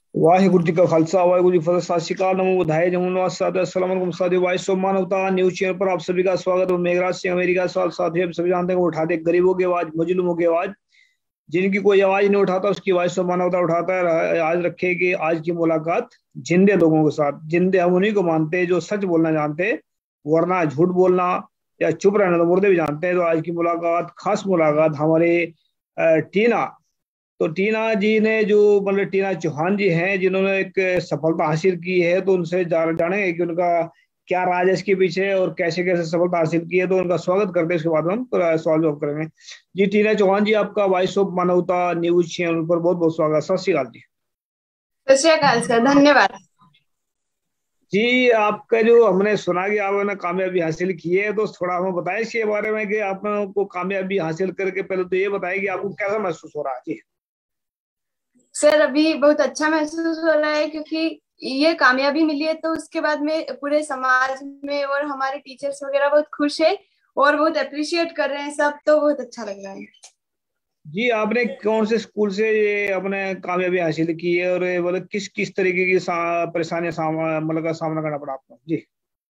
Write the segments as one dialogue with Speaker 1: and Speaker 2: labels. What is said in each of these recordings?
Speaker 1: वाहिगुरु जी का खालसा वाहिगुरु जी फतेह। सत श्री अकाल, नमो बुधाय जमुना सादर अस्सलाम वालेकुम साथियों। भाई सो मानवता न्यूज चैनल पर आप सभी का स्वागत है। मेघराज सिंह अमेरिका साल साथियों, आप सभी जानते हैं कि वो उठाते हैं गरीबों की आवाज, मजलूमों की आवाज। जिनकी कोई आवाज नहीं उठाता उसकी आवाज सो मानवता उठाता है। आज रखेगी आज की मुलाकात जिंदे लोगों के साथ। जिंदे हम उन्हीं को मानते हैं जो सच बोलना जानते हैं, वरना झूठ बोलना या चुप रहना तो मुर्दे भी जानते हैं। तो आज की मुलाकात, खास मुलाकात हमारे टीना। तो टीना जी ने जो मतलब टीना चौहान जी हैं जिन्होंने एक सफलता हासिल की है, तो उनसे जानेंगे कि उनका क्या राज है इसके पीछे और कैसे कैसे सफलता हासिल की है। तो उनका स्वागत करते हैं, इसके बाद में हम पूरा सवाल जवाब करेंगे। जी टीना चौहान जी, आपका voice of Manavta news channel पर बहुत बहुत स्वागत। सत श्री अकाल जी।
Speaker 2: सत श्री अकाल सर, धन्यवाद।
Speaker 1: जी, आपका जो हमने सुना कि आपने कामयाबी हासिल की है, तो थोड़ा हमें बताएं इसके बारे में कि आपको कामयाबी हासिल करके पहले तो ये बताएं कि आपको कैसा महसूस हो रहा है जी।
Speaker 2: सर अभी बहुत अच्छा महसूस हो रहा है क्योंकि ये कामयाबी मिली है, तो उसके बाद में पूरे समाज में और हमारे टीचर्स वगैरह बहुत खुश है और बहुत अप्रिशिएट कर रहे हैं सब, तो बहुत अच्छा लग रहा है।
Speaker 1: जी, आपने कौन से स्कूल से ये अपने कामयाबी हासिल की है और ये मतलब किस किस तरीके की परेशानियां मतलब का सामना करना पड़ा आपको जी।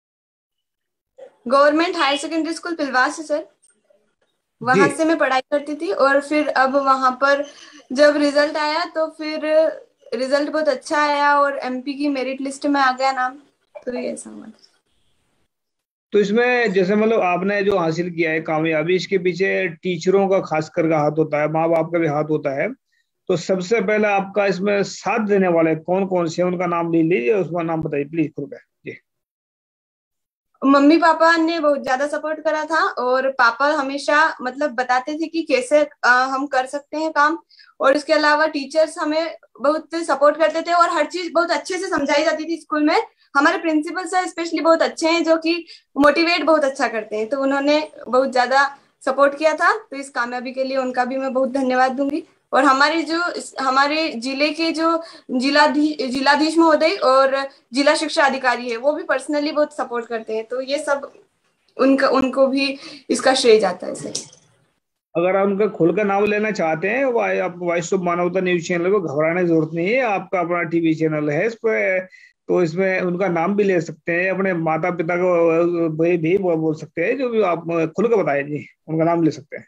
Speaker 2: Government higher secondary school Pilwas है सर,
Speaker 1: जी,
Speaker 2: वहां से मैं पढ़ाई करती थी और फिर अब वहां पर जब रिजल्ट आया तो फिर रिजल्ट बहुत अच्छा आया और एमपी की मेरिट लिस्ट में आ गया नाम, तो ये ऐसा हुआ।
Speaker 1: तो इसमें जैसे मतलब आपने जो हासिल किया है कामयाबी, इसके पीछे टीचरों का खास कर का हाथ होता है, माँ बाप का भी हाथ होता है। तो सबसे पहले आपका इसमें साथ देने वाले कौन कौन से हैं, उनका नाम ले लीजिए, उसका नाम बताइए प्लीज कृपया जी।
Speaker 2: मम्मी पापा ने बहुत ज्यादा सपोर्ट करा था और पापा हमेशा मतलब बताते थे कि कैसे हम कर सकते हैं काम। और इसके अलावा टीचर्स हमें बहुत सपोर्ट करते थे और हर चीज बहुत अच्छे से समझाई जाती थी स्कूल में। हमारे प्रिंसिपल सर स्पेशली बहुत अच्छे हैं जो कि मोटिवेट बहुत अच्छा करते हैं, तो उन्होंने बहुत ज्यादा सपोर्ट किया था, तो इस कामयाबी के लिए उनका भी मैं बहुत धन्यवाद दूंगी। और हमारे जिले के जो जिलाधीश महोदय और जिला शिक्षा अधिकारी है वो भी पर्सनली बहुत सपोर्ट करते हैं, तो ये सब उनको भी इसका श्रेय जाता है सर।
Speaker 1: अगर आप उनका खुल कर नाम लेना चाहते हैं, आप voice of Manavta news channel को घबराने की जरूरत नहीं है, आपका अपना टीवी चैनल है इस पे। तो इसमें उनका नाम भी ले सकते हैं, अपने माता पिता को भी बोल सकते हैं, जो भी आप खुल कर बताइए जी, उनका नाम ले सकते हैं।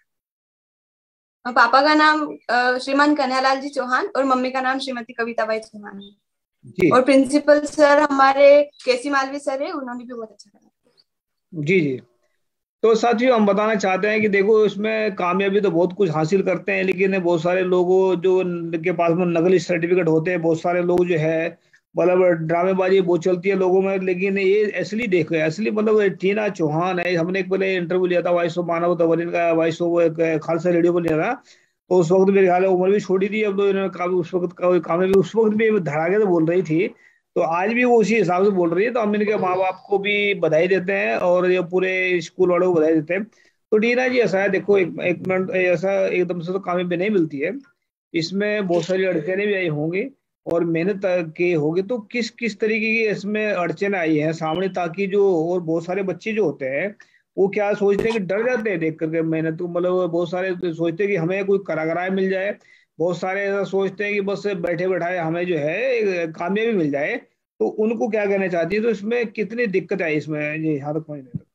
Speaker 2: पापा का नाम श्रीमान कन्हैयालाल जी चौहान और मम्मी का नाम श्रीमती कविताबाई चौहान है।
Speaker 1: जी
Speaker 2: और प्रिंसिपल सर हमारे केसी मालवी सर है, उन्होंने भी बहुत अच्छा करा।
Speaker 1: जी जी। तो साथियों, हम बताना चाहते हैं कि देखो, इसमें कामयाबी तो बहुत कुछ हासिल करते हैं, लेकिन बहुत सारे लोगों जो के पास में नकली सर्टिफिकेट होते हैं, बहुत सारे लोग जो है मतलब ड्रामेबाजी बहुत चलती है लोगों में। लेकिन ये असली देखो, असली मतलब टीना चौहान है। हमने एक पहले इंटरव्यू लिया था वॉइस ऑफ मानव तवरीन का, वॉइस ऑफ एक खालसा रेडियो पर लिया था। तो उस वक्त मेरे ख्याल है उम्र भी छोड़ी थी, अब तो इन्होंने काफी उस वक्त कामयाबी उस वक्त भी धड़ाके से बोल रही थी। तो आज भी वो उसी हिसाब से बोल रही है। तो हम इनके माँ बाप को भी बधाई देते हैं और ये पूरे स्कूल वालों को बधाई देते हैं। तो टीना जी, ऐसा है देखो, एक मिनट, ऐसा एकदम से तो कामयाबी नहीं मिलती है। इसमें बहुत सारी अड़चने भी आई होंगी और मेहनत की होगी। तो किस किस तरीके की इसमें अड़चने आई हैं सामने, ताकि जो और बहुत सारे बच्चे जो होते हैं वो क्या सोचते हैं कि डर जाते हैं देख करके मेहनत को। मतलब बहुत सारे तो सोचते हैं कि हमें कोई करागरा मिल जाए, बहुत सारे ऐसा सोचते हैं कि बस बैठे बैठाए हमें जो है कामयाबी मिल जाए। तो उनको क्या कहना चाहती है, तो इसमें कितनी दिक्कत आई इसमें ये यहाँ तक पहुंचने तक।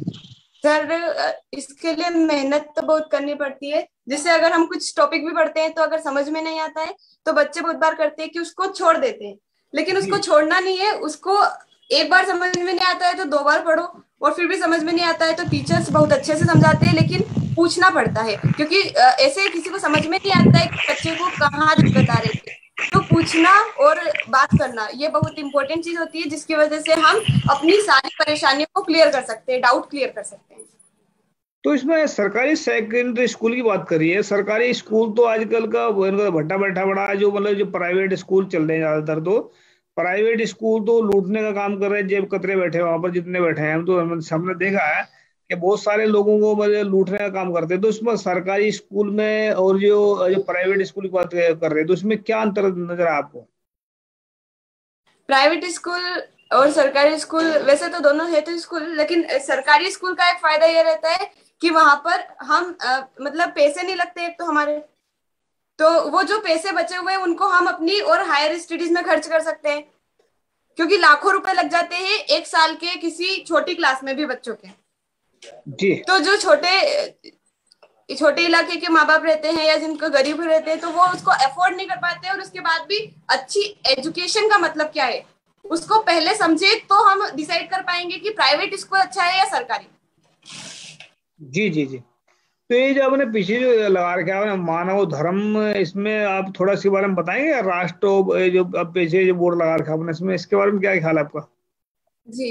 Speaker 2: सर इसके लिए मेहनत तो बहुत करनी पड़ती है। जैसे अगर हम कुछ टॉपिक भी पढ़ते हैं तो अगर समझ में नहीं आता है तो बच्चे बहुत बार करते हैं कि उसको छोड़ देते हैं, लेकिन
Speaker 1: जी
Speaker 2: उसको छोड़ना नहीं है। उसको एक बार समझ में नहीं आता है तो दो बार पढ़ो, और फिर भी समझ में नहीं आता है तो टीचर्स बहुत अच्छे से समझाते हैं, लेकिन पूछना पड़ता है क्योंकि ऐसे किसी को समझ में नहीं आता है कि बच्चे को कहाँ दिक्कत आ रही है। तो पूछना और बात करना ये बहुत इंपॉर्टेंट चीज होती है, जिसकी वजह से हम अपनी सारी परेशानियों को क्लियर कर सकते हैं, डाउट क्लियर कर सकते हैं।
Speaker 1: तो इसमें सरकारी सेकेंडरी स्कूल की बात करिए। सरकारी स्कूल तो आजकल का वो इनका भट्टा बैठा बड़ा है, जो मतलब जो प्राइवेट स्कूल चल रहे हैं ज्यादातर। तो प्राइवेट स्कूल तो लूटने का काम कर रहे हैं, जेब कतरे बैठे हैं वहां पर जितने बैठे हैं। हम तो हमने देखा है कि बहुत सारे लोगों को मतलब लूटने का काम करते हैं। तो इसमें सरकारी स्कूल में और जो जो प्राइवेट स्कूल की बात कर रहे हैं, तो इसमें क्या अंतर नजर आया आपको।
Speaker 2: प्राइवेट स्कूल और सरकारी स्कूल वैसे तो दोनों है तो स्कूल, लेकिन सरकारी स्कूल का एक फायदा ये रहता है कि वहां पर हम मतलब पैसे नहीं लगते एक तो हमारे, तो वो जो पैसे बचे हुए हैं उनको हम अपनी और हायर स्टडीज में खर्च कर सकते हैं, क्योंकि लाखों रुपए लग जाते हैं एक साल के किसी छोटी क्लास में भी बच्चों के।
Speaker 1: जी
Speaker 2: तो जो छोटे छोटे इलाके के माँ बाप रहते हैं या जिनको गरीब रहते हैं, तो वो उसको अफोर्ड नहीं कर पाते, और उसके बाद भी अच्छी एजुकेशन का मतलब क्या है उसको पहले समझे, तो हम डिसाइड कर पाएंगे कि प्राइवेट स्कूल अच्छा है या सरकारी।
Speaker 1: जी जी जी। तो ये जो आपने पीछे जो लगा रखा है आपने मानव धर्म, इसमें आप थोड़ा इसके बारे में बताएंगे? राष्ट्र, ये जो अब पीछे जो बोर्ड लगा रखा है आपने, इसमें इसके बारे में क्या ख्याल है आपका?
Speaker 2: जी,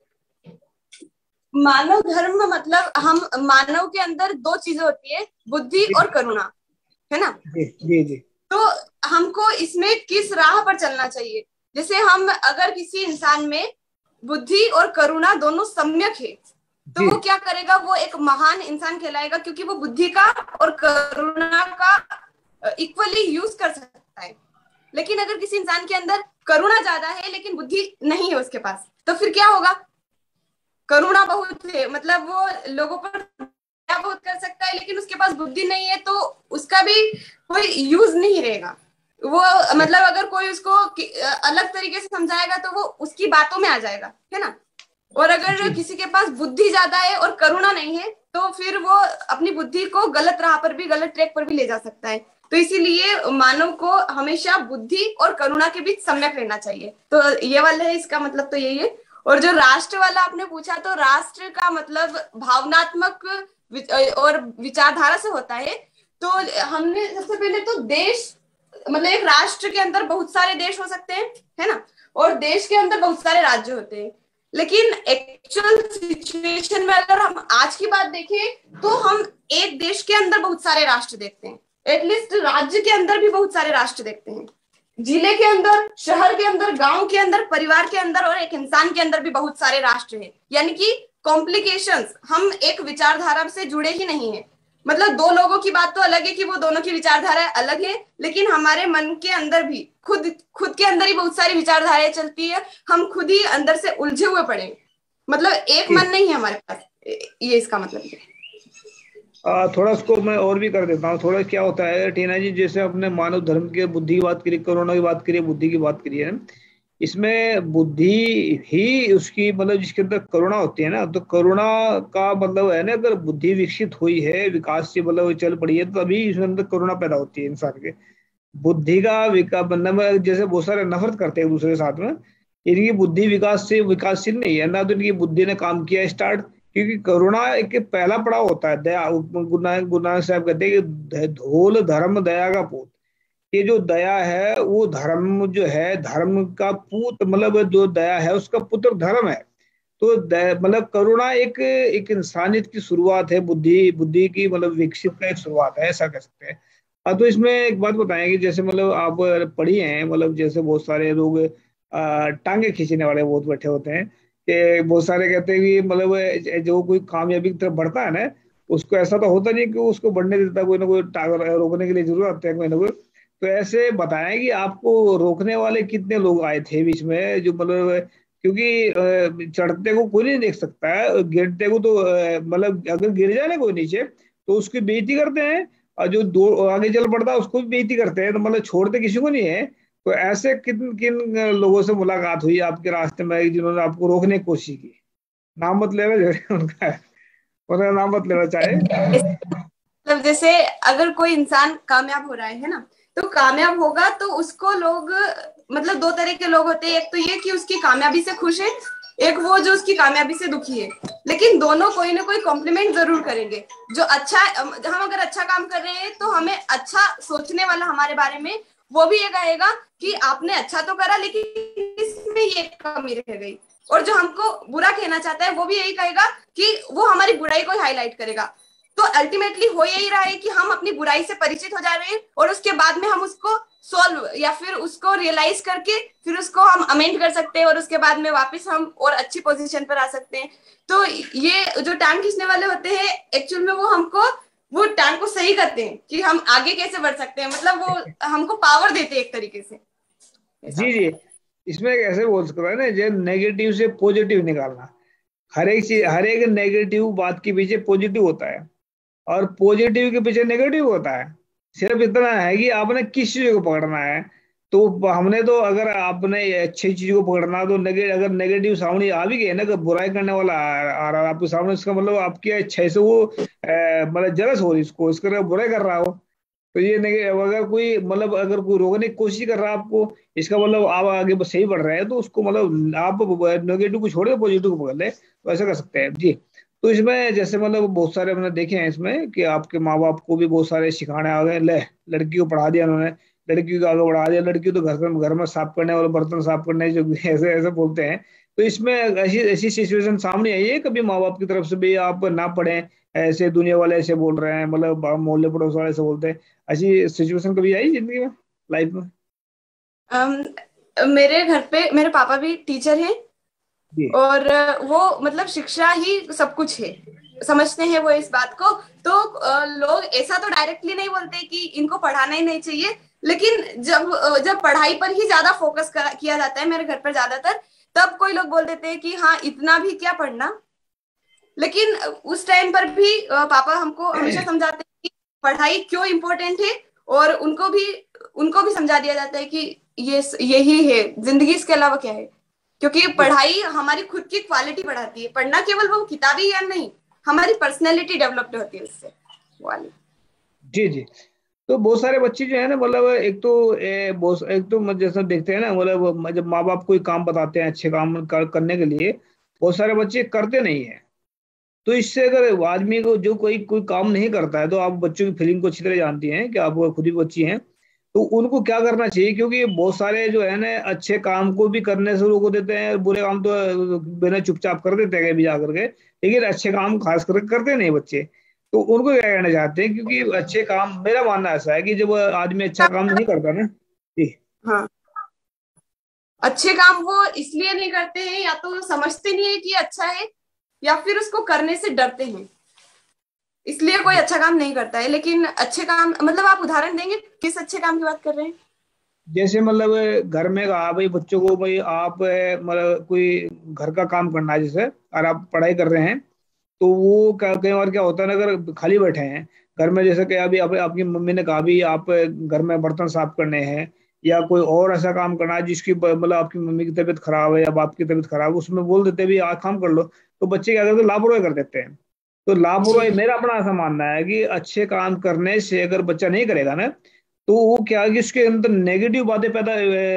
Speaker 2: मानव धर्म मतलब हम मानव के अंदर दो चीजें होती है, बुद्धि
Speaker 1: जी
Speaker 2: और करुणा, है ना।
Speaker 1: जी जी जी
Speaker 2: तो हमको इसमें किस राह पर चलना चाहिए, जैसे हम अगर किसी इंसान में बुद्धि और करुणा दोनों सम्यक है, तो
Speaker 1: जी
Speaker 2: वो क्या करेगा, वो एक महान इंसान कहलाएगा, क्योंकि वो बुद्धि का और करुणा का इक्वली यूज कर सकता है। लेकिन अगर किसी इंसान के अंदर करुणा ज्यादा है लेकिन बुद्धि नहीं है उसके पास, तो फिर क्या होगा, करुणा बहुत है, मतलब वो लोगों पर दया बहुत कर सकता है, लेकिन उसके पास बुद्धि नहीं है, तो उसका भी कोई यूज नहीं रहेगा। वो मतलब अगर कोई उसको अलग तरीके से समझाएगा तो वो उसकी बातों में आ जाएगा, है ना। और अगर
Speaker 1: जी
Speaker 2: किसी के पास बुद्धि ज्यादा है और करुणा नहीं है, तो फिर वो अपनी बुद्धि को गलत राह पर भी, गलत ट्रैक पर भी ले जा सकता है। तो इसीलिए मानव को हमेशा बुद्धि और करुणा के बीच सम्यक रहना चाहिए। तो ये वाला है, इसका मतलब तो यही है। और जो राष्ट्र वाला आपने पूछा, तो राष्ट्र का मतलब भावनात्मक और विचारधारा से होता है। तो हमने सबसे पहले तो देश, मतलब एक राष्ट्र के अंदर बहुत सारे देश हो सकते हैं, है ना, और देश के अंदर बहुत सारे राज्य होते हैं। लेकिन एक्चुअल सिचुएशन में अगर हम आज की बात देखें, तो हम एक देश के अंदर बहुत सारे राष्ट्र देखते हैं, एटलीस्ट राज्य के अंदर भी बहुत सारे राष्ट्र देखते हैं, जिले के अंदर, शहर के अंदर, गांव के अंदर, परिवार के अंदर और एक इंसान के अंदर भी बहुत सारे राष्ट्र हैं। यानी कि कॉम्प्लिकेशंस, हम एक विचारधारा से जुड़े ही नहीं है। मतलब दो लोगों की बात तो अलग है कि वो दोनों की विचारधारा अलग है, लेकिन हमारे मन के अंदर भी खुद खुद के अंदर ही बहुत सारी विचारधाराएं चलती है, हम खुद ही अंदर से उलझे हुए पड़े, मतलब एक
Speaker 1: जी।
Speaker 2: मन नहीं है हमारे पास। ये इसका मतलब है।
Speaker 1: थोड़ा इसको मैं और भी कर देता हूँ। थोड़ा क्या होता है टीना जी, जैसे अपने मानव धर्म के बुद्धि की बात करी, करुणा की बात करी, बुद्धि की बात करी है, इसमें बुद्धि ही उसकी मतलब जिसके अंदर करुणा होती है ना, तो करुणा का मतलब है ना, अगर बुद्धि विकसित हुई है, विकास से मतलब चल पड़ी है, तो तभी इसके अंदर करुणा पैदा होती है इंसान के। बुद्धि का विकास मतलब जैसे बहुत सारे नफरत करते हैं एक दूसरे के साथ में, इनकी बुद्धि विकास से विकासशील नहीं है ना, तो इनकी बुद्धि ने काम किया स्टार्ट। क्योंकि करुणा एक पहला पड़ाव होता है। दया, गुरु नानक साहब कहते हैं कि धोल धर्म दया का पूत। ये जो दया है वो धर्म जो है, धर्म का पूत मतलब जो दया है उसका पुत्र धर्म है। तो मतलब करुणा एक एक इंसानियत की शुरुआत है, बुद्धि बुद्धि की मतलब विकसित का एक शुरुआत है, ऐसा कह सकते हैं। तो इसमें एक बात बताएं कि जैसे मतलब आप पढ़ी हैं, मतलब जैसे बहुत सारे लोग टांगे खींचने वाले बहुत बैठे होते हैं, कि बहुत सारे कहते हैं कि मतलब जो कोई कामयाबी की तरफ बढ़ता है ना, उसको ऐसा तो होता नहीं कि उसको बढ़ने देता, कोई ना कोई टांग रोकने के लिए जरूर आते हैं कोई ना कोई। तो ऐसे बताएं कि आपको रोकने वाले कितने लोग आए थे बीच में, जो मतलब क्योंकि चढ़ते को कोई नहीं देख सकता है, गिरते को तो मतलब अगर गिर जाए ना कोई नीचे तो उसकी बेइज्जती करते हैं, और जो दो आगे चल पड़ता है उसको भी बेइज्जती करते हैं, तो मतलब छोड़ते किसी को नहीं है। तो ऐसे किन किन लोगों से मुलाकात हुई आपके रास्ते में जिन्होंने आपको रोकने की कोशिश की? नाम मत लेना जो उनका है, उन्होंने नाम मत लेना चाहे।
Speaker 2: मतलब जैसे अगर कोई इंसान कामयाब हो रहा है ना, तो कामयाब होगा तो उसको लोग, मतलब दो तरह के लोग होते हैं, एक तो ये कि उसकी कामयाबी से खुश है, एक वो जो उसकी कामयाबी से दुखी है। लेकिन दोनों कोई ना कोई कॉम्प्लीमेंट जरूर करेंगे। जो अच्छा, हम अगर अच्छा काम कर रहे हैं तो हमें अच्छा सोचने वाला हमारे बारे में वो भी ये कहेगा कि आपने अच्छा तो करा लेकिन इसमें ये कमी रह गई। और जो हमको बुरा कहना चाहता है वो भी यही कहेगा कि वो हमारी बुराई को हाईलाइट करेगा। तो अल्टीमेटली हो यही रहा है कि हम अपनी बुराई से परिचित हो जा रहे हैं, और उसके बाद में हम उसको सॉल्व या फिर उसको रियलाइज करके फिर उसको हम अमेंड कर सकते हैं, और उसके बाद में वापस हम और अच्छी पोजीशन पर आ सकते हैं। तो ये जो टांग खींचने वाले होते हैं, एक्चुअल में वो हमको वो टांग को सही करते हैं कि हम आगे कैसे बढ़ सकते हैं, मतलब वो हमको पावर देते हैं एक तरीके से, ऐसा
Speaker 1: जी
Speaker 2: होता
Speaker 1: जी।
Speaker 2: है।
Speaker 1: इसमें कैसे बोल सकते हैं ना, जो नेगेटिव से पॉजिटिव निकालना, हर एक चीज, हर एक नेगेटिव बात के पीछे पॉजिटिव होता है, और पॉजिटिव के पीछे नेगेटिव होता है। सिर्फ इतना है कि आपने किस चीज को पकड़ना है। तो हमने तो, अगर आपने अच्छी चीज को पकड़ना है, तो अगर नेगेटिव सामने आ भी गए ना, कि बुराई करने वाला आ रहा है आपके सामने, इसका मतलब आपकी अच्छाई से वो मतलब जलस हो रही, इसको इसका बुराई कर रहा हो। तो ये नहीं, अगर कोई मतलब अगर कोई रोकने की कोशिश कर रहा है आपको, इसका मतलब आप आगे बस सही बढ़ रहे हैं, तो उसको मतलब आप नेगेटिव को छोड़ के पॉजिटिव को पकड़ ले, तो ऐसा कर सकते हैं जी। तो इसमें जैसे मतलब बहुत सारे हमने देखे हैं इसमें, कि आपके माँ बाप को भी बहुत सारे सिखाने आ गए, ले लड़की को पढ़ा दिया उन्होंने, लड़की को आगे बढ़ा दिया, लड़की तो घर में साफ करने वाले, बर्तन साफ करने जो ऐसे ऐसे बोलते हैं। तो इसमें ऐसी ऐसी सिचुएशन सामने आई है कभी माँ बाप की तरफ से भी, आप ना पढ़ें, ऐसे दुनिया वाले ऐसे बोल रहे हैं, मतलब मोहल्ले पड़ोस वाले ऐसे बोलते हैं, ऐसी सिचुएशन कभी आई जिंदगी में, लाइफ में?
Speaker 2: अम, मेरे घर पे मेरे पापा भी टीचर हैं,
Speaker 1: जी
Speaker 2: और वो मतलब शिक्षा ही सब कुछ है, समझते हैं वो इस बात को। तो लोग ऐसा तो डायरेक्टली नहीं बोलते कि इनको पढ़ाना ही नहीं चाहिए, लेकिन जब पढ़ाई पर ही ज्यादा फोकस किया जाता है मेरे घर पर ज्यादातर, तब कोई लोग बोल देते हैं कि हाँ इतना भी क्या पढ़ना। लेकिन उस टाइम पर भी पापा हमको हमेशा समझाते हैं कि पढ़ाई क्यों इम्पोर्टेंट है, और उनको भी समझा दिया जाता है कि ये यही है जिंदगी, इसके अलावा क्या है। क्योंकि
Speaker 1: जी
Speaker 2: पढ़ाई हमारी खुद की क्वालिटी बढ़ाती है, पढ़ना केवल वो किताबी ज्ञान नहीं, हमारी पर्सनैलिटी डेवलप्ड होती है उससे, वाली।
Speaker 1: जी जी। तो बहुत सारे बच्चे जो है ना, मतलब एक तो एक तो जैसा देखते हैं ना, मतलब जब माँ बाप कोई काम बताते हैं अच्छे काम करने के लिए, बहुत सारे बच्चे करते नहीं है। तो इससे अगर आदमी को जो कोई कोई काम नहीं करता है, तो आप बच्चों की फीलिंग को अच्छी तरह जानती हैं, कि आप खुद ही बच्ची हैं, तो उनको क्या करना चाहिए? क्योंकि बहुत सारे जो है ना अच्छे काम को भी करने से रोक देते हैं, बुरे काम तो बिना चुपचाप कर देते हैं कभी जा करके, लेकिन अच्छे काम खास करके करते नहीं बच्चे। तो उनको क्या कहना चाहते हैं? क्योंकि अच्छे काम, मेरा मानना ऐसा है कि जब आदमी अच्छा काम नहीं करता ना जी।
Speaker 2: हाँ, अच्छे काम वो इसलिए नहीं करते हैं, या तो समझते नहीं है कि ये अच्छा है, या फिर उसको करने से डरते हैं, इसलिए कोई
Speaker 1: जी
Speaker 2: अच्छा काम नहीं करता है। लेकिन अच्छे काम मतलब आप उदाहरण देंगे किस अच्छे काम की बात कर रहे हैं?
Speaker 1: जैसे मतलब घर में कहा भाई बच्चों को, भाई आप मतलब कोई घर का काम करना है जैसे, और आप पढ़ाई कर रहे हैं, तो वो कई बार क्या होता है ना, अगर खाली बैठे हैं घर में, जैसे कि अभी आपकी मम्मी ने कहा भी आप घर में बर्तन साफ करने हैं, या कोई और ऐसा काम करना है जिसकी मतलब आपकी मम्मी की तबीयत खराब है या बाप की तबीयत खराब है, उसमें बोल देते हैं भी आप काम कर लो, तो बच्चे क्या करते हैं? लापरवाही कर देते हैं। तो लापरवाही,
Speaker 2: जी।
Speaker 1: मेरा अपना ऐसा मानना है कि अच्छे काम करने से अगर बच्चा नहीं करेगा ना, तो वो क्या है कि उसके अंदर नेगेटिव बातें पैदा,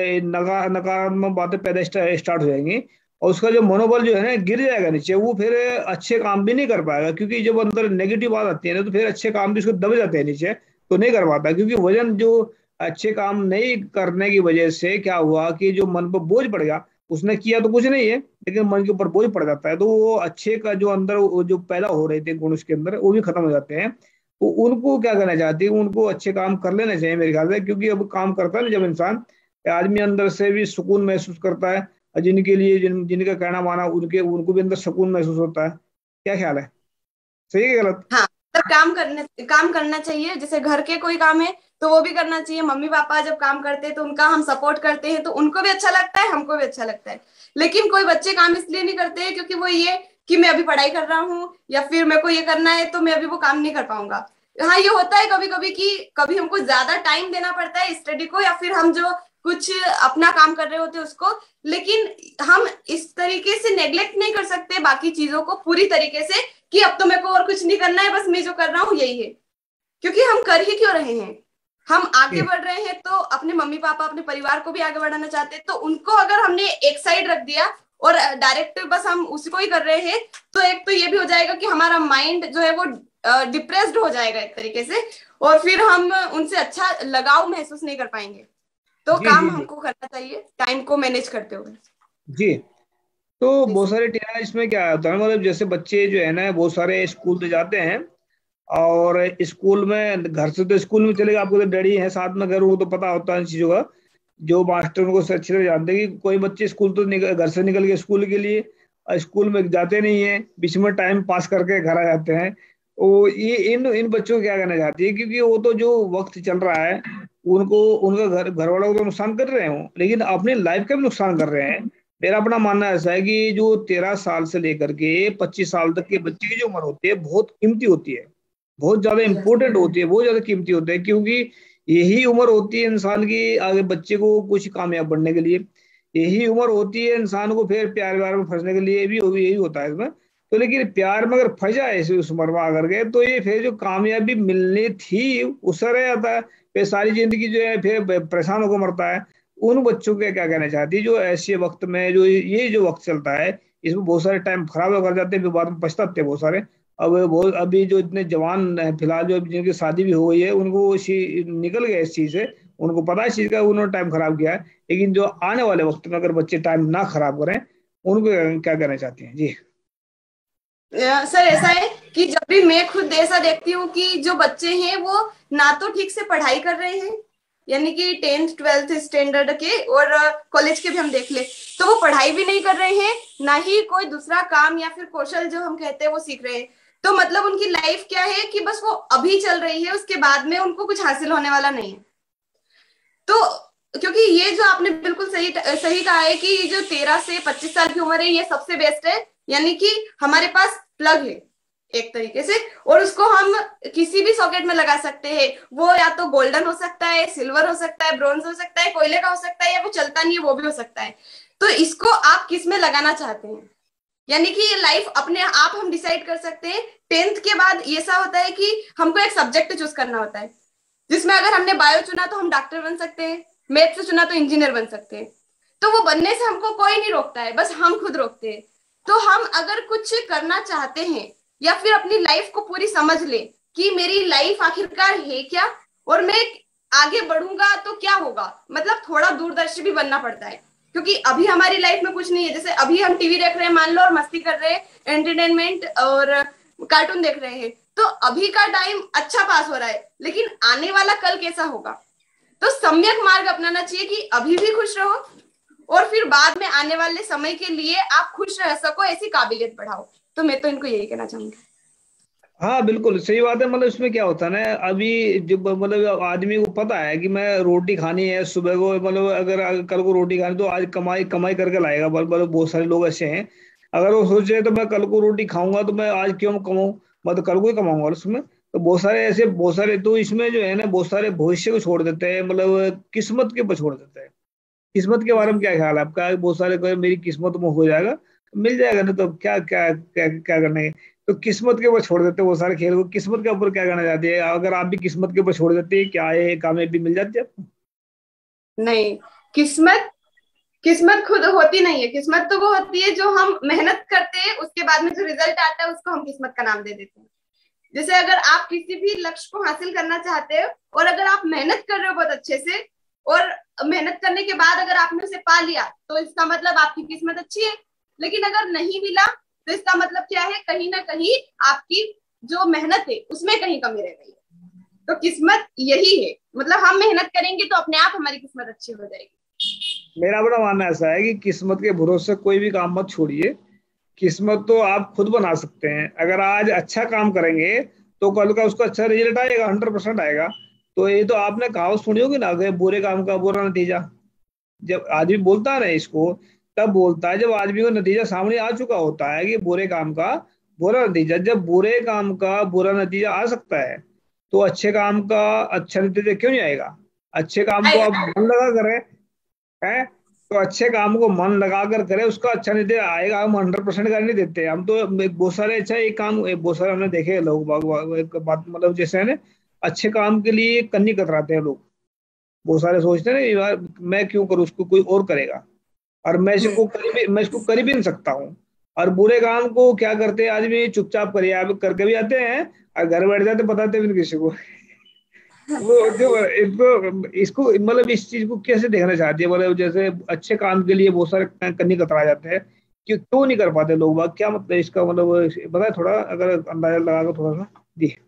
Speaker 1: नकारात्मक बातें पैदा स्टार्ट हो जाएंगी, और उसका जो मनोबल जो है ना गिर जाएगा नीचे, वो फिर अच्छे काम भी नहीं कर पाएगा, क्योंकि जब अंदर नेगेटिव बात आती है ना, तो फिर अच्छे काम भी उसको दब जाते हैं नीचे, तो नहीं कर पाता, क्योंकि वजन जो अच्छे काम नहीं करने की वजह से क्या हुआ कि जो मन पर बोझ पड़ गया, उसने किया तो कुछ नहीं है, लेकिन मन के ऊपर बोझ पड़ जाता है, तो वो अच्छे का जो अंदर वो जो पैदा हो रहे थे गुण उसके अंदर, वो भी खत्म हो जाते हैं। तो उनको क्या करना चाहती है? उनको अच्छे काम कर लेने चाहिए मेरे ख्याल से, क्योंकि अब काम करता है ना जब इंसान, आदमी अंदर से भी सुकून महसूस करता है, और जिनके लिए जिनका कहना माना उनके उनको भी अंदर सुकून महसूस होता है। क्या ख्याल है, सही है गलत?
Speaker 2: हाँ, मतलब काम करना चाहिए, जैसे घर के कोई काम है तो वो भी करना चाहिए। मम्मी पापा जब काम करते हैं तो उनका हम सपोर्ट करते हैं, तो उनको भी अच्छा लगता है, हमको भी अच्छा लगता है। लेकिन कोई बच्चे काम इसलिए नहीं करते हैं क्योंकि वो ये कि मैं अभी पढ़ाई कर रहा हूँ, या फिर मेरे को ये करना है तो मैं अभी वो काम नहीं कर पाऊंगा। हाँ, ये होता है कभी कभी कि कभी हमको ज्यादा टाइम देना पड़ता है स्टडी को, या फिर हम जो कुछ अपना काम कर रहे होते हैं उसको। लेकिन हम इस तरीके से नेग्लेक्ट नहीं कर सकते बाकी चीजों को पूरी तरीके से, कि अब तो मेरे को और कुछ नहीं करना है, बस मैं जो कर रहा हूँ यही है। क्योंकि हम कर ही क्यों रहे हैं, हम आगे
Speaker 1: जी
Speaker 2: बढ़ रहे हैं तो अपने मम्मी पापा अपने परिवार को भी आगे बढ़ाना चाहते हैं। तो उनको अगर हमने एक साइड रख दिया और डायरेक्ट बस हम उसी को ही कर रहे हैं, तो एक तो ये भी हो जाएगा कि हमारा माइंड जो है वो डिप्रेस्ड हो जाएगा एक तरीके से, और फिर हम उनसे अच्छा लगाव महसूस नहीं कर पाएंगे। तो
Speaker 1: जी जी
Speaker 2: काम
Speaker 1: जी
Speaker 2: हमको करना चाहिए टाइम को मैनेज करते हुए।
Speaker 1: जी। तो
Speaker 2: जी
Speaker 1: बहुत
Speaker 2: सर।
Speaker 1: सारे टीना इसमें क्या होता है, मतलब जैसे बच्चे जो है ना बहुत सारे स्कूल तो जाते हैं, और स्कूल में, घर से तो स्कूल में चलेगा, आपको तो डैडी है साथ में, घर वो तो पता होता है इन चीजों का, जो मास्टर उनको अच्छी तरह जानते हैं कि कोई बच्चे स्कूल तो घर से निकल के स्कूल के लिए, और स्कूल में जाते नहीं है, बीच में टाइम पास करके घर आ जाते हैं। वो ये इन इन बच्चों को क्या करना चाहती है? क्योंकि वो तो जो वक्त चल रहा है, उनको उनका घर वालों को तो नुकसान कर रहे हो, लेकिन अपनी लाइफ का भी नुकसान कर रहे हैं। मेरा अपना मानना ऐसा है कि जो 13 साल से लेकर के 25 साल तक के बच्चे की जो उम्र होती है बहुत कीमती होती है। बहुत ज्यादा इम्पोर्टेंट होती है, बहुत ज्यादा कीमती होते हैं, क्योंकि यही उम्र होती है इंसान की आगे बच्चे को कुछ कामयाब बनने के लिए, यही उम्र होती है इंसान को फिर प्यार व्यार में फंसने के लिए भी यही होता है इसमें। तो लेकिन प्यार में अगर फंस जाए ऐसे उस उम्र में आकर के, तो ये फिर जो कामयाबी मिलनी थी उससे रह जाता है, फिर सारी जिंदगी जो है फिर परेशान होकर मरता है। उन बच्चों के क्या कहना चाहती है जो ऐसे वक्त में, जो ये जो वक्त चलता है, इसमें बहुत सारे टाइम खराब कर जाते हैं, फिर बाद में पछताते हैं बहुत सारे। अब बहुत अभी जो इतने जवान हैं फिलहाल, जो जिनकी शादी भी हो गई है, उनको वो निकल गए इस चीज से, उनको पता है इस चीज का, उन्होंने टाइम खराब किया है। लेकिन जो आने वाले वक्त में अगर बच्चे टाइम ना खराब करें, उनको क्या कहना चाहती हैं जी?
Speaker 2: सर ऐसा है कि जब भी मैं खुद ऐसा देखती हूँ कि जो बच्चे हैं वो ना तो ठीक से पढ़ाई कर रहे हैं, यानी कि 10th 12th स्टैंडर्ड के और कॉलेज के भी हम देख ले तो वो पढ़ाई भी नहीं कर रहे हैं, ना ही कोई दूसरा काम या फिर कौशल जो हम कहते हैं वो सीख रहे हैं। तो मतलब उनकी लाइफ क्या है कि बस वो अभी चल रही है, उसके बाद में उनको कुछ हासिल होने वाला नहीं है। तो क्योंकि ये जो आपने बिल्कुल सही सही कहा है कि जो 13 से 25 साल की उम्र है ये सबसे बेस्ट है, यानी कि हमारे पास प्लग है एक तरीके से, और उसको हम किसी भी सॉकेट में लगा सकते हैं। वो या तो गोल्डन हो सकता है, सिल्वर हो सकता है, ब्रॉन्ज हो सकता है, कोयले का हो सकता है, या वो चलता नहीं है वो भी हो सकता है। तो इसको आप किस में लगाना चाहते हैं, यानी कि ये लाइफ अपने आप हम डिसाइड कर सकते हैं। 10th के बाद ऐसा होता है कि हमको एक सब्जेक्ट चूज करना होता है, जिसमें अगर हमने बायो चुना तो हम डॉक्टर बन सकते हैं, मैथ से चुना तो इंजीनियर बन सकते हैं। तो वो बनने से हमको कोई नहीं रोकता है, बस हम खुद रोकते हैं। तो हम अगर कुछ करना चाहते हैं या फिर अपनी लाइफ को पूरी समझ ले कि मेरी लाइफ आखिरकार है क्या और मैं आगे बढ़ूंगा तो क्या होगा, मतलब थोड़ा दूरदर्शी भी बनना पड़ता है, क्योंकि अभी हमारी लाइफ में कुछ नहीं है। जैसे अभी हम टीवी देख रहे हैं मान लो और मस्ती कर रहे हैं, एंटरटेनमेंट और कार्टून देख रहे हैं, तो अभी का टाइम अच्छा पास हो रहा है, लेकिन आने वाला कल कैसा होगा। तो सम्यक मार्ग अपनाना चाहिए कि अभी भी खुश रहो और फिर बाद में आने वाले समय के लिए आप खुश रह सको, ऐसी काबिलियत बढ़ाओ। तो मैं तो इनको यही कहना चाहूंगी।
Speaker 1: हाँ बिल्कुल सही बात है। मतलब इसमें क्या होता है ना, अभी जो मतलब आदमी को पता है कि मैं रोटी खानी है सुबह को, मतलब अगर कल को रोटी खानी तो आज कमाई कमाई करके लाएगा। मतलब बहुत सारे लोग ऐसे हैं, अगर वो सोचे तो मैं कल को रोटी खाऊंगा तो मैं आज क्यों कमाऊं, मैं तो कल को ही कमाऊंगा उसमें। तो बहुत सारे ऐसे, बहुत सारे तो इसमें जो है ना, बहुत सारे भविष्य को छोड़ देते हैं, मतलब किस्मत के ऊपर छोड़ देते हैं। किस्मत के बारे में क्या ख्याल है आपका? बहुत सारे कहे मेरी किस्मत में हो जाएगा, मिल जाएगा ना, तो क्या क्या क्या क्या करने। तो किस्मत के ऊपर छोड़ देते हैं वो सारे खेल को। किस्मत के ऊपर क्या करना चाहती है? अगर आप भी किस्मत के ऊपर छोड़ देते हैं, क्या ये कामयाबी मिल जाती है आपको?
Speaker 2: नहीं, किस्मत किस्मत खुद होती नहीं है। किस्मत तो वो होती है जो हम मेहनत करते हैं, उसके बाद में जो रिजल्ट आता है उसको हम किस्मत का नाम दे देते हैं। जैसे अगर आप किसी भी लक्ष्य को हासिल करना चाहते हो और अगर आप मेहनत कर रहे हो बहुत अच्छे से, और मेहनत करने के बाद अगर आपने उसे पा लिया तो इसका मतलब आपकी किस्मत अच्छी है। लेकिन अगर नहीं मिला तो इसका मतलब क्या है, कहीं ना कहीं आपकी जो मेहनत है उसमें कहीं कमी रह गई है। तो किस्मत यही है, मतलब हम मेहनत करेंगे तो अपने आप हमारी किस्मत अच्छी हो जाएगी।
Speaker 1: मेरा बड़ा मानना ऐसा है कि किस्मत के भरोसे कोई भी काम मत छोड़िए। किस्मत तो आप खुद बना सकते हैं। अगर आज अच्छा काम करेंगे तो कल का उसका अच्छा रिजल्ट आएगा, 100% आएगा। तो ये तो आपने कहावत सुनी होगी ना, कि बुरे काम का बुरा नतीजा। जब आदमी बोलता है ना इसको, तब बोलता है जब आदमी को नतीजा सामने आ चुका होता है कि बुरे काम का बुरा नतीजा। जब बुरे काम का बुरा नतीजा आ सकता है, तो अच्छे काम का अच्छा नतीजा क्यों नहीं आएगा? अच्छे काम को आप
Speaker 2: आएगा।
Speaker 1: मन लगा करें, है, तो अच्छे काम को मन लगा कर करें, उसका अच्छा नतीजा आएगा। हम 100% का नहीं देते हम तो। बहुत सारे अच्छा एक काम, बहुत सारे हमने देखे हैं लोग एक बात, मतलब जैसे है ना, अच्छे काम के लिए कन्नी कतराते हैं लोग। बहुत सारे सोचते हैं ना, यार मैं क्यों करूँ, उसको कोई और करेगा, और मैं इसको कर भी नहीं सकता हूँ। और बुरे काम को क्या करते हैं आदमी, चुपचाप करके भी आते हैं, और घर बैठ जाते, बताते भी नहीं किसी को। वो जो इनको इसको मतलब इस चीज को कैसे देखना चाहती है? मतलब जैसे अच्छे काम के लिए बहुत सारे कन्नी कतरा जाते हैं, क्यों नहीं कर पाते लोग बाग? क्या मतलब इसका, मतलब बताए थोड़ा, अगर अंदाजा लगा कर थोड़ा सा जी।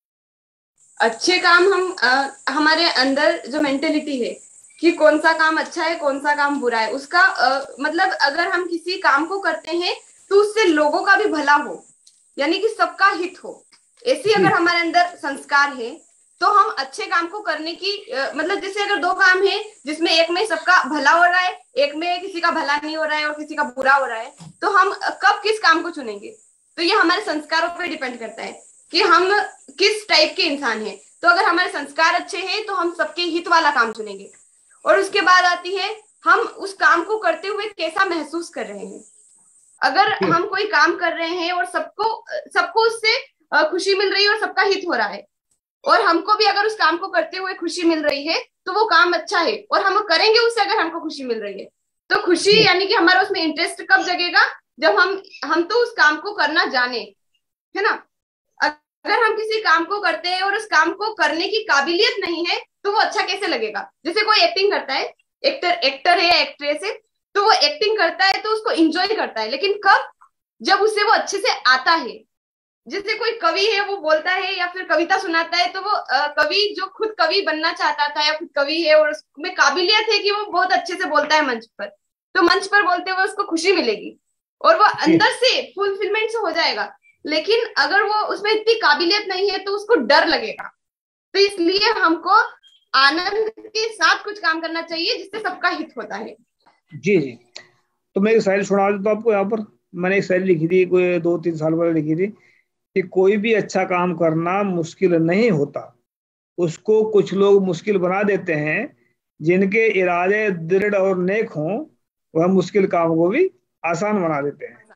Speaker 2: अच्छे काम हम हमारे अंदर जो मेंटेलिटी है कि कौन सा काम अच्छा है कौन सा काम बुरा है, उसका मतलब अगर हम किसी काम को करते हैं तो उससे लोगों का भी भला हो, यानी कि सबका हित हो, ऐसी
Speaker 1: जी
Speaker 2: अगर हमारे अंदर संस्कार है तो हम अच्छे काम को करने की मतलब जैसे अगर दो काम है जिसमें एक में सबका भला हो रहा है, एक में किसी का भला नहीं हो रहा है और किसी का बुरा हो रहा है, तो हम कब किस काम को चुनेंगे, तो ये हमारे संस्कारों पर डिपेंड करता है। कि हम किस टाइप के इंसान हैं। तो अगर हमारे संस्कार अच्छे हैं तो हम सबके हित वाला काम चुनेंगे। और उसके बाद आती है हम उस काम को करते हुए कैसा महसूस कर रहे हैं। अगर
Speaker 1: ठीक
Speaker 2: हम कोई काम कर रहे हैं और सबको सबको उससे खुशी मिल रही है और सबका हित हो रहा है, और हमको भी अगर उस काम को करते हुए खुशी मिल रही है, तो वो काम अच्छा है और हम करेंगे उससे अगर हमको खुशी मिल रही है। तो खुशी
Speaker 1: ठीक।
Speaker 2: यानी कि हमारा उसमें इंटरेस्ट कब जगेगा, जब हम तो उस काम को करना जाने, है ना। अगर हम किसी काम को करते हैं और उस काम को करने की काबिलियत नहीं है, तो वो अच्छा कैसे लगेगा। जैसे कोई एक्टिंग करता है, एक्टर है, एक्ट्रेस है, तो वो एक्टिंग करता है तो उसको इंजॉय करता है, लेकिन कब, जब उसे वो अच्छे से आता है। जैसे कोई कवि है, वो बोलता है या फिर कविता सुनाता है, तो वो कवि जो खुद कवि बनना चाहता था या खुद कवि है और उसमें काबिलियत है कि वो बहुत अच्छे से बोलता है मंच पर, तो मंच पर बोलते हुए उसको खुशी मिलेगी और वो
Speaker 1: ठीक।
Speaker 2: अंदर से फुलफिलमेंट से हो जाएगा। लेकिन अगर वो उसमें इतनी काबिलियत नहीं है तो उसको डर लगेगा। तो इसलिए हमको आनंद के साथ कुछ काम करना चाहिए जिससे सबका हित होता है।
Speaker 1: जी जी। तो मैं एक शायरी सुना देता हूँ आपको यहाँ पर। मैंने एक शायरी लिखी थी, कोई 2-3 साल पहले लिखी थी कि कोई भी अच्छा काम करना मुश्किल नहीं होता, उसको कुछ लोग मुश्किल बना देते हैं। जिनके इरादे दृढ़ और नेक हों, वह मुश्किल काम को भी आसान बना देते हैं।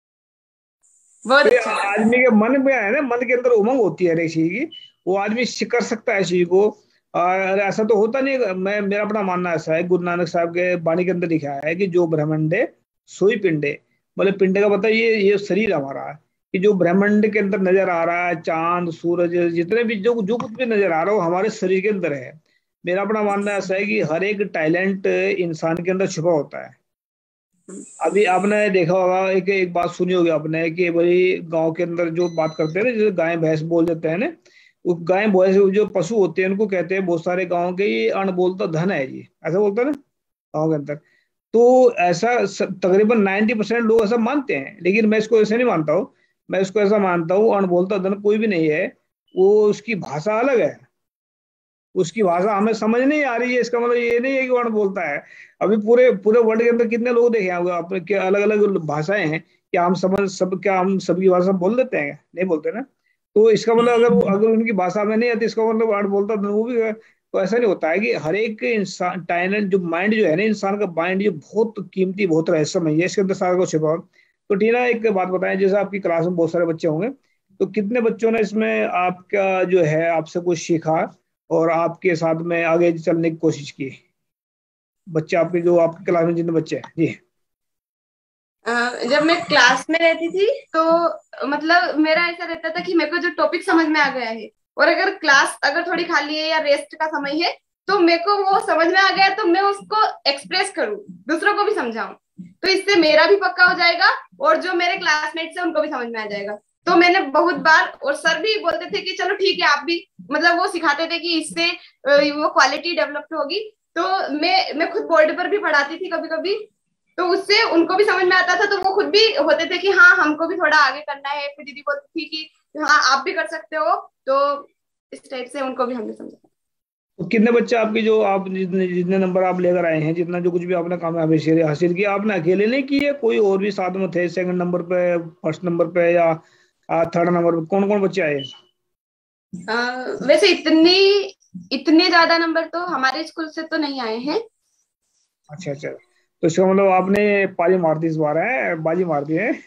Speaker 2: बहुत
Speaker 1: तो ये
Speaker 2: अच्छा।
Speaker 1: आदमी के मन में है ना, मन के अंदर उमंग होती है हर एक चीज की, वो आदमी कर सकता है इस चीज को। और ऐसा तो होता नहीं। मैं, मेरा अपना मानना ऐसा है, गुरु नानक साहब के वाणी के अंदर लिखा है कि जो ब्रह्मांडे सोई पिंडे। मतलब पिंडे का मतलब ये शरीर हमारा है, कि जो ब्रह्मांड के अंदर नजर आ रहा है, चांद सूरज जितने भी जो जो कुछ भी नजर आ रहा है वो हमारे शरीर के अंदर है। मेरा अपना मानना ऐसा है कि हर एक टैलेंट इंसान के अंदर छुपा होता है। अभी आपने देखा होगा, एक एक बात सुनी होगी आपने कि भाई गांव के अंदर जो बात करते हैं ना, जैसे गाय भैंस बोल देते हैं ना, वो गाय भैंस जो पशु होते हैं उनको कहते हैं बहुत सारे गाँव के, ये अनबोलता धन है जी, ऐसा बोलते हैं ना गाँव के अंदर। तो ऐसा तकरीबन 90% लोग ऐसा मानते हैं, लेकिन मैं इसको ऐसे नहीं मानता हूँ। मैं इसको ऐसा मानता हूँ, अनबोलता धन कोई भी नहीं है। वो उसकी भाषा अलग है, उसकी भाषा हमें समझ नहीं आ रही है, इसका मतलब ये नहीं है कि वर्ण बोलता है। अभी पूरे पूरे वर्ल्ड के अंदर कितने लोग देखे होंगे आपने कि अलग अलग भाषाएं हैं, क्या हम समझ सब, क्या हम सबकी भाषा बोल देते हैं? नहीं बोलते ना। तो इसका मतलब अगर उनकी भाषा में नहीं आती, इसका मतलब वर्ण बोलता तो वो भी है। तो ऐसा नहीं होता है कि हर एक इंसान टैलेंट, जो माइंड जो है ना इंसान का माइंड, जो बहुत कीमती, बहुत रहस्यमय है, इसके अंदर सारा कुछ छिपा हुआ है। तो टीना एक बात बताएं, जैसे आपकी क्लास में बहुत सारे बच्चे होंगे, तो कितने बच्चों ने इसमें आपका जो है आपसे कुछ सीखा और आपके साथ में आगे चलने की कोशिश की? बच्चे आपके, जो आपकी क्लास में जितने बच्चे हैं जी।
Speaker 2: जब मैं क्लास में रहती थी तो मतलब मेरा ऐसा रहता था कि मेरे को जो टॉपिक समझ में आ गया है, और अगर क्लास अगर थोड़ी खाली है या रेस्ट का समय है, तो मेरे को वो समझ में आ गया तो मैं उसको एक्सप्रेस करूँ, दूसरों को भी समझाऊं, तो इससे मेरा भी पक्का हो जाएगा और जो मेरे क्लासमेट्स है उनको भी समझ में आ जाएगा। तो मैंने बहुत बार, और सर भी बोलते थे कि चलो ठीक है आप भी, मतलब वो सिखाते थे कि इससे वो क्वालिटी डेवलप होगी। तो मैं खुद बोर्ड पर भी पढ़ाती थी कभी कभी, तो उससे उनको भी समझ में आता था, तो वो खुद भी होते थे कि हाँ हमको भी थोड़ा आगे करना है। फिर दीदी बोलती थी कि हाँ आप भी कर सकते हो। तो इस टाइप से उनको भी हमने समझा।
Speaker 1: तो कितने बच्चे आपकी, जो आप जितने जितने नंबर आप लेकर आए हैं, जितना जो कुछ भी आपने कामयाबी से हासिल किया, आपने अकेले नहीं किए, कोई और भी साथ में थे? सेकंड नंबर पे, फर्स्ट नंबर पे, या थर्ड नंबर पे, कौन कौन बच्चे आए?
Speaker 2: वैसे इतने ज्यादा नंबर तो हमारे स्कूल से तो नहीं आए हैं।
Speaker 1: अच्छा अच्छा। तो इसका मतलब आपने पारी मार दी इस बार, है बाजी मार दी है।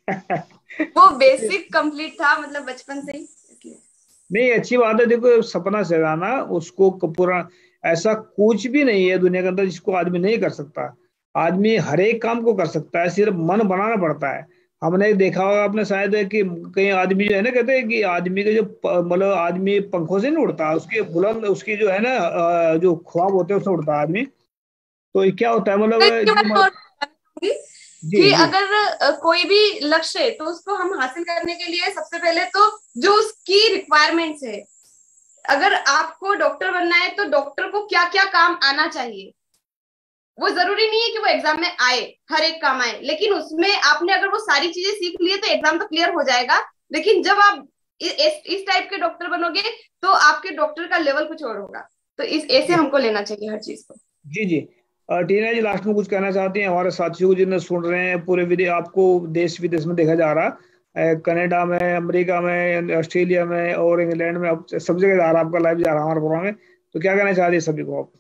Speaker 2: वो बेसिक कंप्लीट था मतलब बचपन से ही, इसलिए।
Speaker 1: नहीं, अच्छी बात है। देखो, सपना सजाना उसको पूरा, ऐसा कुछ भी नहीं है दुनिया के अंदर जिसको आदमी नहीं कर सकता। आदमी हर एक काम को कर सकता है, सिर्फ मन बनाना पड़ता है। हमने देखा होगा आपने शायद है कि कई आदमी जो है ना, कहते हैं कि आदमी के जो मतलब आदमी पंखों से नहीं उड़ता, उसके बुलंद, उसकी जो है ना जो ख्वाब होते हैं उससे उड़ता है आदमी। तो ये क्या होता है
Speaker 2: मैं
Speaker 1: मतलब
Speaker 2: इसके बारे में और बताना चाहूंगी
Speaker 1: जी
Speaker 2: कि
Speaker 1: जी।
Speaker 2: अगर कोई भी लक्ष्य है तो उसको हम हासिल करने के लिए सबसे पहले तो जो उसकी रिक्वायरमेंट्स है, अगर आपको डॉक्टर बनना है तो डॉक्टर को क्या क्या काम आना चाहिए। वो जरूरी नहीं है कि वो एग्जाम में आए, हर एक काम आए, लेकिन उसमें आपने अगर वो सारी चीजें सीख लिए तो एग्जाम तो क्लियर हो जाएगा। लेकिन जब आप इस टाइप के डॉक्टर बनोगे तो आपके डॉक्टर का लेवल कुछ और होगा। तो इस ऐसे
Speaker 1: जी
Speaker 2: हमको लेना चाहिए हर चीज को।
Speaker 1: जी जी। टीना जी, लास्ट में कुछ कहना चाहती हैं हमारे साथियों को जिन्हें सुन रहे हैं, पूरे विदेश, आपको देश विदेश में देखा जा रहा कनाडा में, अमेरिका में, ऑस्ट्रेलिया में और इंग्लैंड में, अब सब जगह जा रहा है आपका लाइव जा रहा है हमारा प्रोग्राम में। तो क्या कहना चाहते हैं सभी को आप?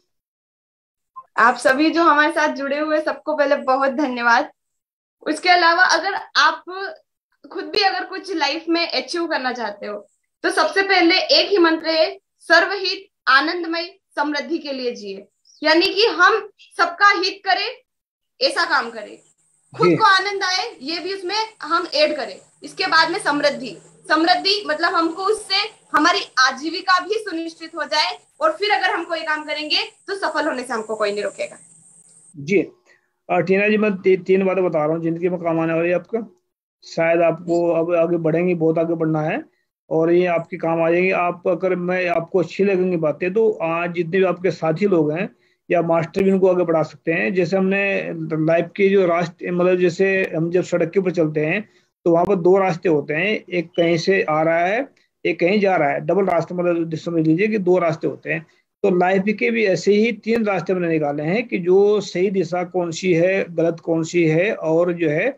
Speaker 2: आप सभी जो हमारे साथ जुड़े हुए सबको पहले बहुत धन्यवाद। उसके अलावा अगर आप खुद भी अगर कुछ लाइफ में अचीव करना चाहते हो तो सबसे पहले एक ही मंत्र है, सर्वहित आनंदमय समृद्धि के लिए जिए। यानी कि हम सबका हित करें, ऐसा काम करें, खुद
Speaker 1: जी
Speaker 2: को आनंद आए ये भी उसमें हम ऐड करें। इसके बाद में समृद्धि, समृद्धि मतलब हमको उससे हमारी आजीविका भी सुनिश्चित हो जाए, और फिर अगर हम कोई काम करेंगे तो सफल होने से हमको कोई नहीं रोकेगा।
Speaker 1: जी। टीना जी, मैं तीन बातें बता रहा हूँ जिंदगी में काम आने वाली है आपका। शायद आपको अब आगे बढ़ेंगे, बहुत आगे बढ़ना है और ये आपके काम आ जाएंगे। आप अगर मैं आपको अच्छी लगेंगी बातें तो आज जितने भी आपके साथी लोग हैं या मास्टर भी उनको आगे बढ़ा सकते हैं। जैसे हमने लाइफ के जो रास्ते, मतलब जैसे हम जब सड़क के ऊपर चलते हैं तो वहां पर दो रास्ते होते हैं, एक कहीं से आ रहा है, एक कहीं जा रहा है, डबल रास्ते, मतलब समझ लीजिए कि दो रास्ते होते हैं। तो लाइफ के भी ऐसे ही तीन रास्ते मैंने निकाले हैं कि जो सही दिशा कौन सी है, गलत कौन सी है, और जो है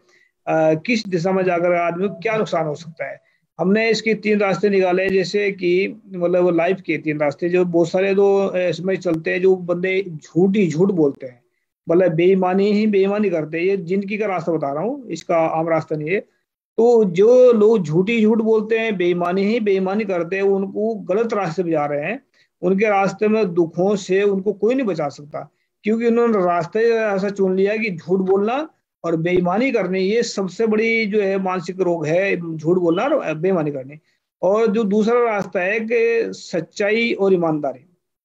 Speaker 1: किस दिशा में जाकर आदमी को क्या नुकसान हो सकता है। हमने इसके तीन रास्ते निकाले हैं, जैसे कि मतलब लाइफ के तीन रास्ते। जो बहुत सारे तो इसमें चलते हैं, जो बंदे झूठ ही झूठ बोलते हैं, मतलब बेईमानी ही बेईमानी करते हैं। ये जिंदगी का रास्ता बता रहा हूँ, इसका आम रास्ता नहीं है। तो जो लोग झूठी झूठ बोलते हैं, बेईमानी ही बेईमानी करते हैं, उनको गलत रास्ते पे जा रहे हैं। उनके रास्ते में दुखों से उनको कोई नहीं बचा सकता, क्योंकि उन्होंने रास्ते ऐसा चुन लिया कि झूठ बोलना और बेईमानी करनी, ये सबसे बड़ी जो है मानसिक रोग है, झूठ बोलना और बेईमानी करनी। और जो दूसरा रास्ता है कि सच्चाई और ईमानदारी,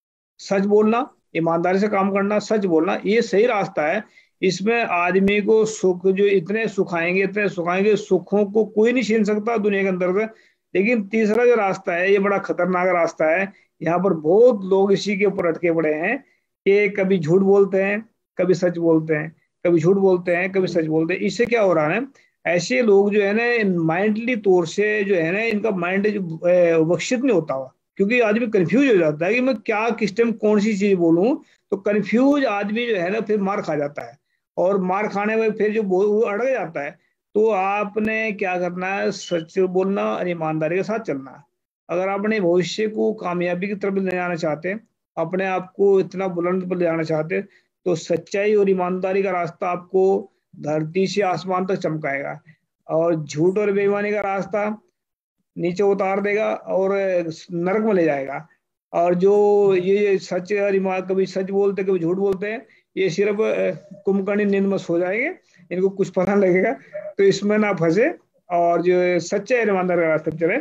Speaker 1: सच बोलना, ईमानदारी से काम करना, सच बोलना, ये सही रास्ता है। इसमें आदमी को सुख जो इतने सुखाएंगे, इतने सुखाएंगे, सुखों को कोई नहीं छीन सकता दुनिया के अंदर से। लेकिन तीसरा जो रास्ता है ये बड़ा खतरनाक रास्ता है। यहाँ पर बहुत लोग इसी के ऊपर अटके पड़े हैं कि कभी झूठ बोलते हैं, कभी सच बोलते हैं, कभी झूठ बोलते हैं, कभी सच बोलते हैं। इससे क्या हो रहा है, ऐसे लोग जो है ना माइंडली तौर से जो है ना, इनका माइंड जो विकसित नहीं होता हुआ, क्योंकि आदमी कंफ्यूज हो जाता है कि मैं क्या किस टाइम कौन सी चीज बोलूं। तो कंफ्यूज आदमी जो है ना फिर मार खा जाता है, और मार खाने में फिर जो वो अड़ग जाता है। तो आपने क्या करना है, सच बोलना और ईमानदारी के साथ चलना है। अगर अपने भविष्य को कामयाबी की तरफ ले जाना चाहते हैं, अपने आप को इतना बुलंद पर ले जाना चाहते हैं, तो सच्चाई और ईमानदारी का रास्ता आपको धरती से आसमान तक चमकाएगा, और झूठ और बेईमानी का रास्ता नीचे उतार देगा और नरक में ले जाएगा। और जो ये सच और कभी सच बोलते कभी झूठ बोलते हैं, ये सिर्फ कुंभकर्ण नींद में सो जाएंगे, इनको कुछ पता नहीं लगेगा। तो इसमें ना फंसे, और जो सच्चे और ईमानदार का रास्ते पे चले।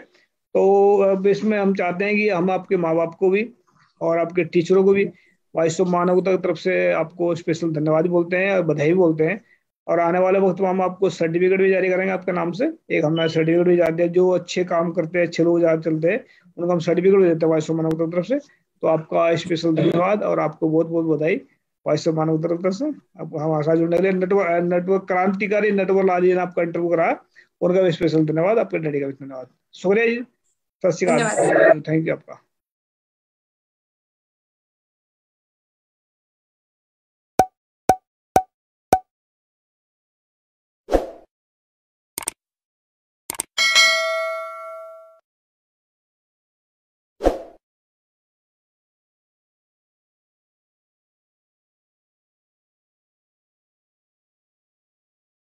Speaker 1: तो अब इसमें हम चाहते हैं कि हम आपके माँ बाप को भी और आपके टीचरों को भी वॉइस ऑफ मानवता की तरफ से आपको स्पेशल धन्यवाद बोलते हैं और बधाई बोलते हैं। और आने वाले वक्त में हम आपको सर्टिफिकेट भी जारी करेंगे आपके नाम से। एक हमने सर्टिफिकेट भी जारी दिया, जो अच्छे काम करते हैं, अच्छे लोग ज्यादा चलते हैं, उनको हम सर्टिफिकेट भी देते हैं वॉइस ऑफ मानवता की तरफ से। तो आपका स्पेशल धन्यवाद और आपको बहुत बहुत बधाई वॉइस ऑफ मानवता की तरफ से। आपको हमारे साथ जुड़ने के लिए नेटवर्क क्रांतिकारी नेटवर्क लाल जी ने आपका इंटरव्यू कराया, उनका भी स्पेशल धन्यवाद, आपके डैडी का भी धन्यवाद। शुक्रिया जी, सत श्री
Speaker 2: धन्यवाद।
Speaker 1: अकाल, थैंक यू आपका।